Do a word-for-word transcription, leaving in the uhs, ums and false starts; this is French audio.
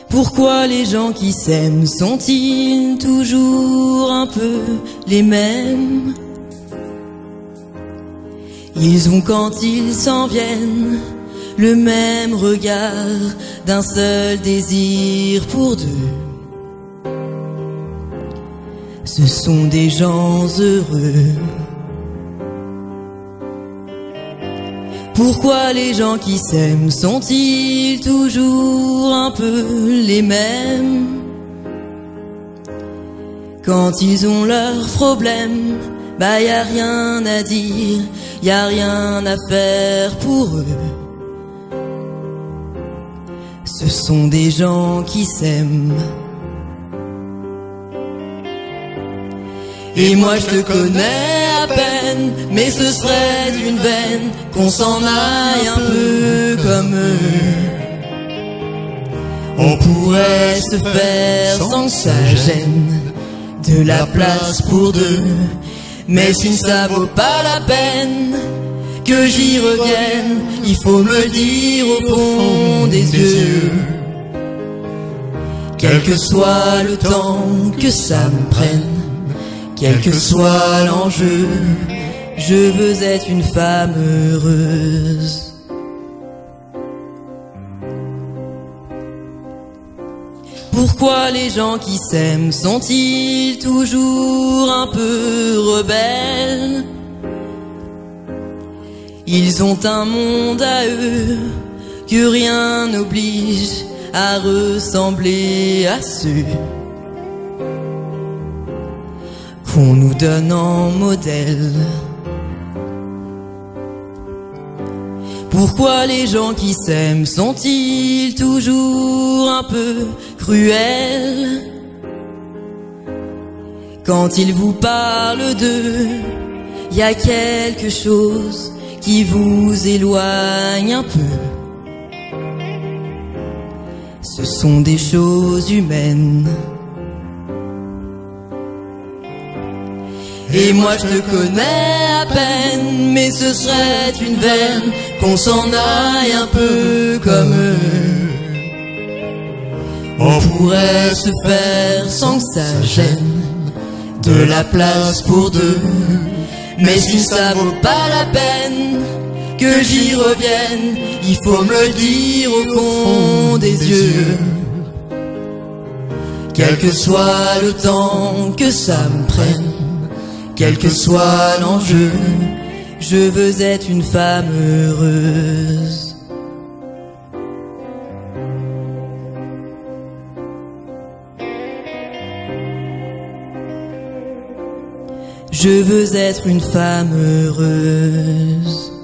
Pourquoi les gens qui s'aiment sont-ils toujours un peu les mêmes? Ils ont quand ils s'en viennent le même regard d'un seul désir pour deux. Ce sont des gens heureux. Pourquoi les gens qui s'aiment sont-ils toujours un peu les mêmes? Quand ils ont leurs problèmes, bah y a rien à dire, y a rien à faire pour eux. Ce sont des gens qui s'aiment. Et moi je te connais à peine, mais ce serait d'une veine qu'on s'en aille un peu comme eux. On pourrait se faire sans que ça gêne, de la place pour deux. Mais si ça vaut pas la peine que j'y revienne, il faut me le dire au fond des yeux. Quel que soit le temps que ça me prenne, quel que soit l'enjeu, je veux être une femme heureuse. Pourquoi les gens qui s'aiment sont-ils toujours un peu rebelles? Ils ont un monde à eux que rien n'oblige à ressembler à ceux qu'on nous donne en modèle. Pourquoi les gens qui s'aiment sont-ils toujours un peu cruels? Quand ils vous parlent d'eux, y a quelque chose qui vous éloigne un peu. Ce sont des choses humaines. Et moi je te connais à peine, mais ce serait une veine qu'on s'en aille un peu comme eux. On pourrait se faire sans que ça gêne, de la place pour deux. Mais si ça vaut pas la peine que j'y revienne, il faut me le dire au fond des yeux. Quel que soit le temps que ça me prenne, quel que soit l'enjeu, je veux être une femme heureuse. Je veux être une femme heureuse.